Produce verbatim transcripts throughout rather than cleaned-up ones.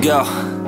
Yo,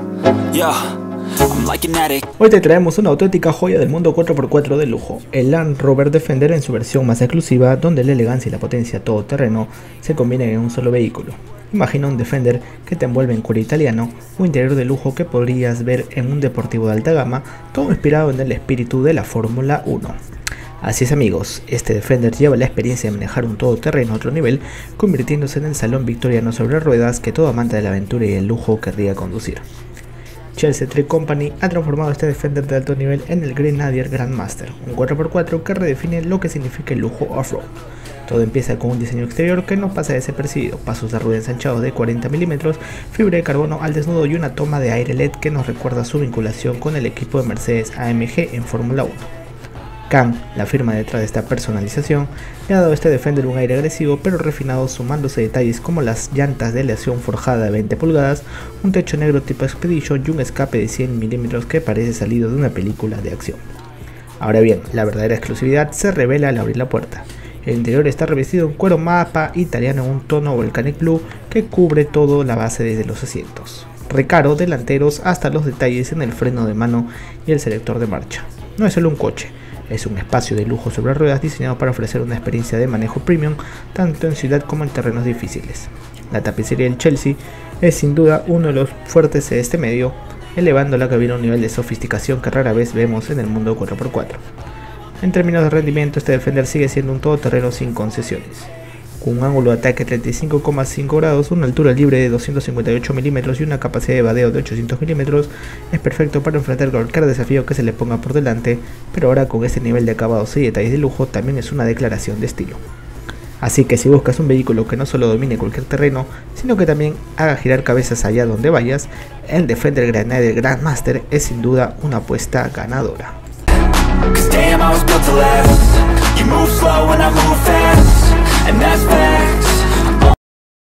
yo, I'm like an addict. Hoy te traemos una auténtica joya del mundo cuatro por cuatro de lujo, el Land Rover Defender en su versión más exclusiva, donde la elegancia y la potencia todoterreno se combinan en un solo vehículo. Imagina un Defender que te envuelve en cuero italiano, un interior de lujo que podrías ver en un deportivo de alta gama, todo inspirado en el espíritu de la Fórmula uno. Así es amigos, este Defender lleva la experiencia de manejar un todoterreno a otro nivel, convirtiéndose en el salón victoriano sobre ruedas que todo amante de la aventura y el lujo querría conducir. Chelsea Trek Company ha transformado este Defender de alto nivel en el Grenadier Grandmaster, un cuatro por cuatro que redefine lo que significa el lujo off-road. Todo empieza con un diseño exterior que no pasa desapercibido, pasos de rueda ensanchados de cuarenta milímetros, fibra de carbono al desnudo y una toma de aire L E D que nos recuerda su vinculación con el equipo de Mercedes A M G en Fórmula uno. Can, la firma detrás de esta personalización, le ha dado a este Defender un aire agresivo pero refinado, sumándose detalles como las llantas de aleación forjada de veinte pulgadas, un techo negro tipo Expedition y un escape de cien milímetros que parece salido de una película de acción. Ahora bien, la verdadera exclusividad se revela al abrir la puerta. El interior está revestido en cuero mapa italiano en un tono volcanic blue que cubre toda la base desde los asientos, recaro delanteros hasta los detalles en el freno de mano y el selector de marcha. No es solo un coche, es un espacio de lujo sobre ruedas diseñado para ofrecer una experiencia de manejo premium tanto en ciudad como en terrenos difíciles. La tapicería del Chelsea es sin duda uno de los fuertes de este medio, elevando la cabina a un nivel de sofisticación que rara vez vemos en el mundo cuatro por cuatro. En términos de rendimiento, este Defender sigue siendo un todoterreno sin concesiones. Con un ángulo de ataque de treinta y cinco coma cinco grados, una altura libre de doscientos cincuenta y ocho milímetros y una capacidad de vadeo de ochocientos milímetros, es perfecto para enfrentar cualquier desafío que se le ponga por delante, pero ahora con este nivel de acabados y detalles de lujo también es una declaración de estilo. Así que si buscas un vehículo que no solo domine cualquier terreno, sino que también haga girar cabezas allá donde vayas, el Defender Grenadier Grandmaster es sin duda una apuesta ganadora. Cause damn, I was built to last. You move slow and I move fast, and that's facts.